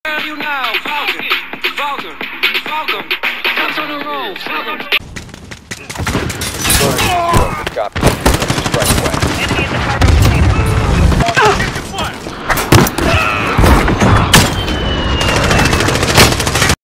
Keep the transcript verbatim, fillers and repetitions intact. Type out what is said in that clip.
You now, Falcon, Falcon, Falcon, guns on the roll, Falcon. Copy.